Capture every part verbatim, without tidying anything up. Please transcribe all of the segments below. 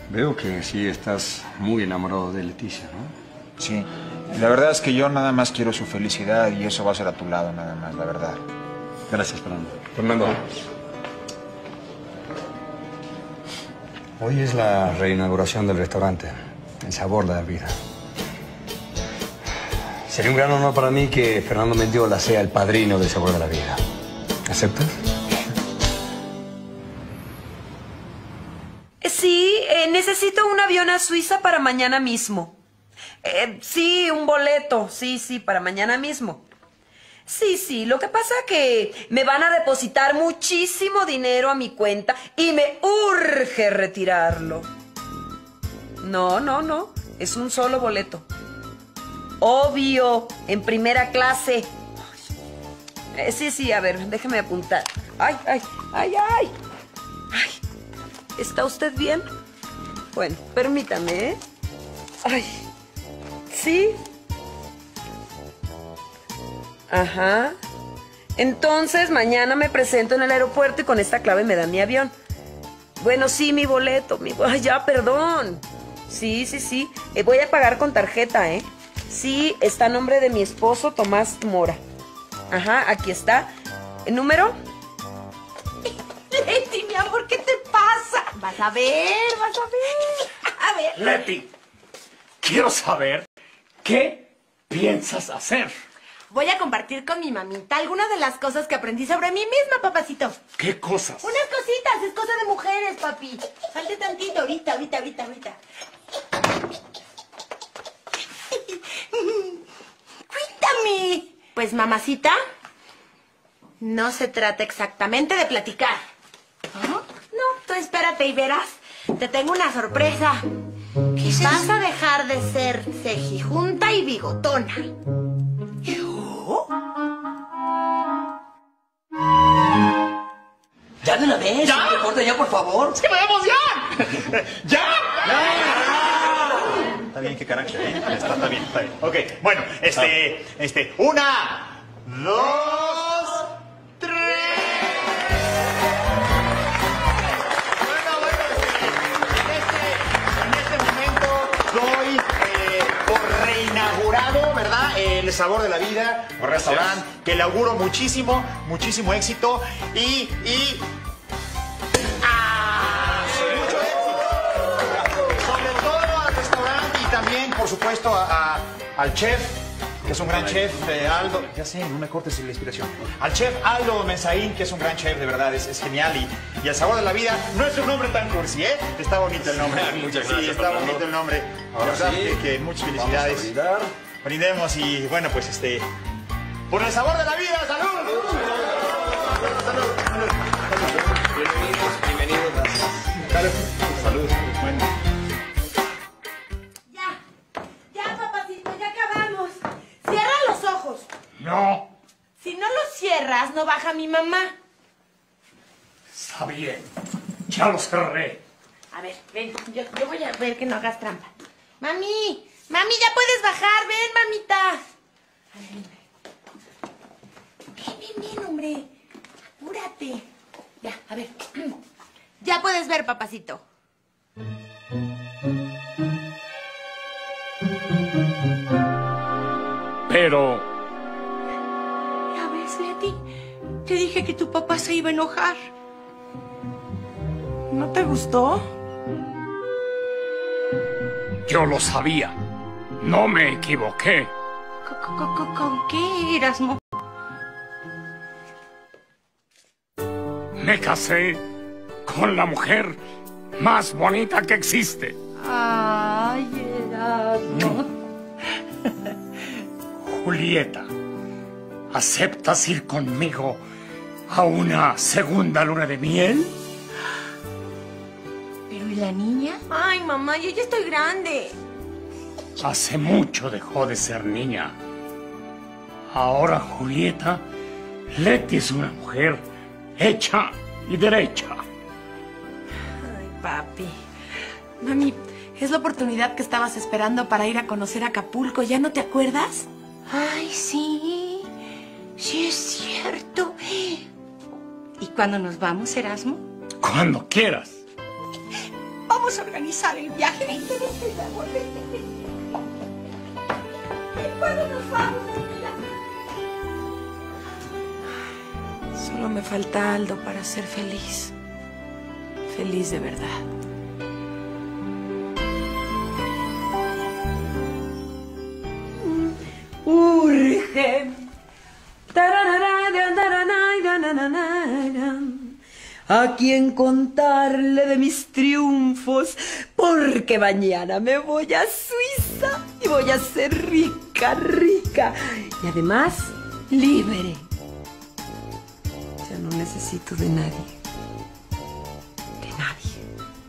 Veo que sí estás muy enamorado de Leticia, ¿no? Sí. La verdad es que yo nada más quiero su felicidad y eso va a ser a tu lado nada más, la verdad. Gracias, Fernando. Fernando. Hoy es la reinauguración del restaurante, El Sabor de la Vida. Sería un gran honor para mí que Fernando Mendiola sea el padrino del Sabor de la Vida. ¿Aceptas? Sí, eh, necesito un avión a Suiza para mañana mismo. Eh, sí, un boleto, sí, sí, para mañana mismo. Sí, sí, lo que pasa es que me van a depositar muchísimo dinero a mi cuenta y me urge retirarlo. No, no, no, es un solo boleto. Obvio, en primera clase. Eh, sí, sí, a ver, déjeme apuntar. Ay, ay, ay, ay. Ay, ¿está usted bien? Bueno, permítame, ¿eh? Ay, ¿sí? Ajá. Entonces, mañana me presento en el aeropuerto y con esta clave me dan mi avión. Bueno, sí, mi boleto. Mi... Ay, ya, perdón. Sí, sí, sí. Eh, voy a pagar con tarjeta, ¿eh? Sí, está a nombre de mi esposo, Tomás Mora. Ajá, aquí está. ¿El número? Leti, mi amor, ¿qué te pasa? Vas a ver, vas a ver. A ver. Leti, quiero saber qué piensas hacer. Voy a compartir con mi mamita algunas de las cosas que aprendí sobre mí misma, papacito. ¿Qué cosas? Unas cositas, es cosa de mujeres, papi. Salte tantito, ahorita, ahorita, ahorita, ahorita. Cuéntame. Pues, mamacita, no se trata exactamente de platicar. ¿Ah? No, tú espérate y verás. Te tengo una sorpresa. ¿Qué es Vas eso? a dejar de ser cejijunta y bigotona. Ya de una vez, ¿Ya? ¿Me corta ya, por favor? ¡Es que me vemos ya! ¡Ya! ¡Ya! Está bien, qué carácter, ¿eh? Está, está bien, está bien. Ok, bueno, este, este, una, dos, tres. Bueno, bueno, en este, en este momento doy eh, por reinaugurado, ¿verdad? El Sabor de la Vida, un restaurante que le auguro muchísimo, muchísimo éxito y, y también, por supuesto, a, a, al chef, que es un gran chef, eh, Aldo. Ya sé, no me cortes la inspiración. Al chef Aldo Menzaín, que es un gran chef, de verdad, es, es genial. Y, y El Sabor de la Vida, no es un nombre tan cursi, ¿eh? Está bonito el nombre. Muchas gracias. Sí, está Fernando. bonito el nombre. La Ahora verdad, sí, que, que muchas felicidades. Vamos a brindar. Brindemos y, bueno, pues este. ¡Por el sabor de la vida! ¡Salud! ¡Salud! ¡Salud! ¡Salud! Bienvenidos, bienvenidos. Gracias. Salud. Salud. Bueno. No. Si no los cierras, no baja mi mamá. Está bien. Ya lo cerré. A ver, ven, yo, yo voy a ver que no hagas trampa. Mami, mami, ya puedes bajar, ven, mamita. A ver, ven, ven, ven, ven, hombre. Apúrate. Ya, a ver. Ya puedes ver, papacito. Pero... Ya ves, Leti, te dije que tu papá se iba a enojar. ¿No te gustó? yo lo sabía. No me equivoqué. ¿Con, con, con qué, Erasmo? Me casé con la mujer más bonita que existe. Ay, Erasmo. Julieta, ¿aceptas ir conmigo a una segunda luna de miel? ¿Pero y la niña? Ay, mamá, yo ya estoy grande. Hace mucho dejó de ser niña. Ahora, Julieta, Leti es una mujer hecha y derecha. Ay, papi. Mami, es la oportunidad que estabas esperando para ir a conocer Acapulco. ¿Ya no te acuerdas? Ay, sí. Sí es cierto. ¿Y cuándo nos vamos, Erasmo? Cuando quieras. ¡Vamos vamos a organizar el viaje. ¿Cuándo nos vamos, Camila? Solo me falta Aldo para ser feliz. Feliz de verdad. Urge a quien contarle de mis triunfos, porque mañana me voy a Suiza y voy a ser rica, rica y además libre. Ya no necesito de nadie, de nadie.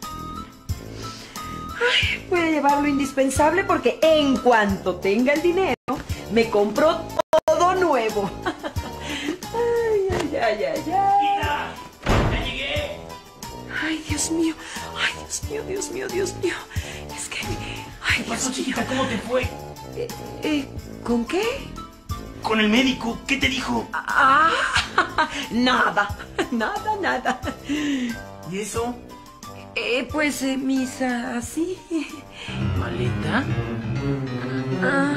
Ay, voy a llevar lo indispensable porque en cuanto tenga el dinero me compro todo nuevo. Ay, ay, ay, ay, ay. ¡Ya llegué! Ay, Dios mío, ay, Dios mío, Dios mío, Dios mío. Es que, ay, ¿Qué pasó, Dios mío. chiquita? ¿Cómo te fue? Eh, eh, ¿Con qué? Con el médico. ¿Qué te dijo? Ah, nada, nada, nada. ¿Y eso? Eh, pues, eh, mis, ah, así. ¿Maleta? Ah.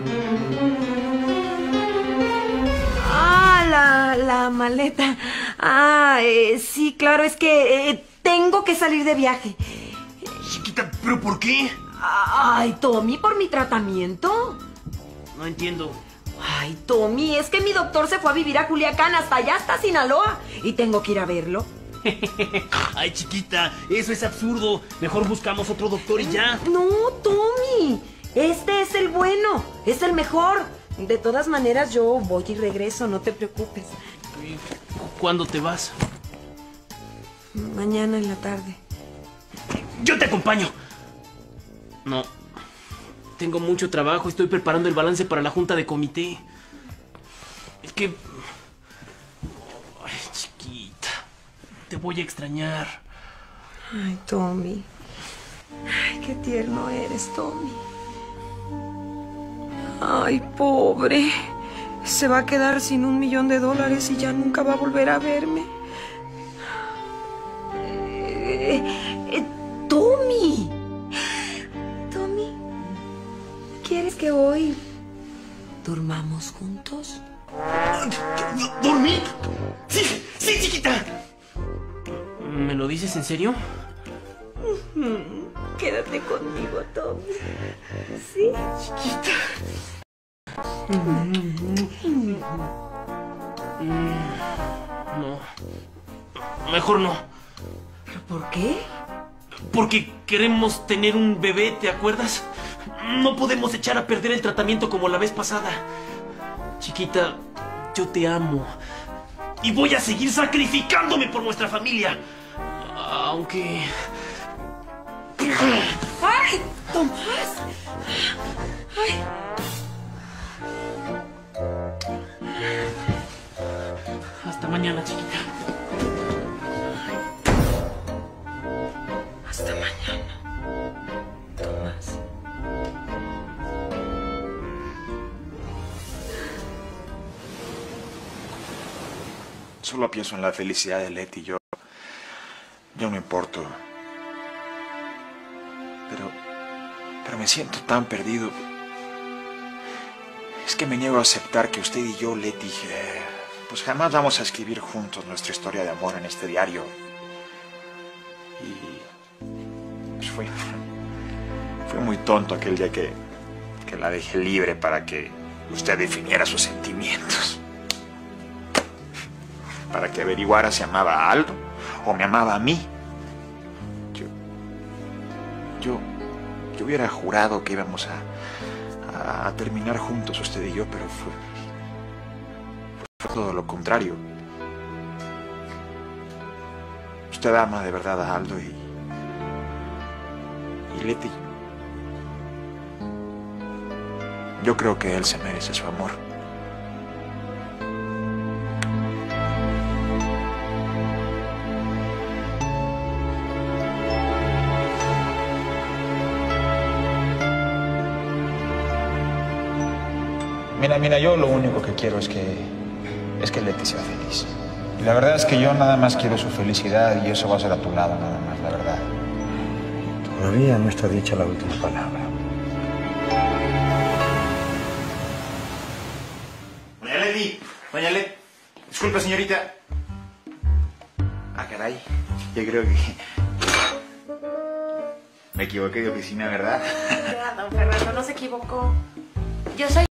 Ah, la, la maleta. Ah, eh, sí, claro, es que eh, tengo que salir de viaje. Chiquita, ¿pero por qué? Ay, Tommy, ¿por mi tratamiento? No entiendo. Ay, Tommy, es que mi doctor se fue a vivir a Culiacán, hasta allá, hasta Sinaloa. Y tengo que ir a verlo. Ay, chiquita, eso es absurdo. Mejor buscamos otro doctor y ya. No, Tommy, este es el bueno, es el mejor. De todas maneras, yo voy y regreso, no te preocupes. ¿Cuándo te vas? Mañana en la tarde. Yo te acompaño. No. Tengo mucho trabajo. Estoy preparando el balance para la junta de comité. Es que... Ay, chiquita. Te voy a extrañar. Ay, Tommy. Ay, qué tierno eres, Tommy. Ay, pobre. Se va a quedar sin un millón de dólares y ya nunca va a volver a verme. Eh, eh, Tommy. Tommy, ¿quieres que hoy durmamos juntos? ¿Dormir? Sí, sí, chiquita. ¿Me lo dices en serio? Quédate conmigo, Tommy. ¿Sí? Chiquita. No. Mejor no. ¿Pero por qué? Porque queremos tener un bebé, ¿te acuerdas? No podemos echar a perder el tratamiento como la vez pasada. Chiquita, yo te amo. Y voy a seguir sacrificándome por nuestra familia. Aunque... ¡Ay, Tomás! ¡Ay! Hasta mañana, chiquita. Hasta mañana, Tomás. Solo pienso en la felicidad de Leti. Yo... Yo no importo. Pero... Pero me siento tan perdido. Es que me niego a aceptar que usted y yo, Leti, eh, pues jamás vamos a escribir juntos nuestra historia de amor en este diario. Y... Pues fue... Fue muy tonto aquel día que... Que la dejé libre para que usted definiera sus sentimientos. Para que averiguara si amaba a Aldo o me amaba a mí. Yo... Yo... Yo hubiera jurado que íbamos a, a terminar juntos usted y yo, pero fue, fue todo lo contrario. Usted ama de verdad a Aldo y... Y Leti... Yo creo que él se merece su amor. Mira, mira, yo lo único que quiero es que... es que Leti sea feliz. Y la verdad es que yo nada más quiero su felicidad y eso va a ser a tu lado nada más, la verdad. Todavía no está dicha la última palabra. Doña Lady, doña Lady, disculpe señorita. Ah, caray, yo creo que me equivoqué de oficina, ¿verdad? Ya, don Fernando, no se equivocó. Yo soy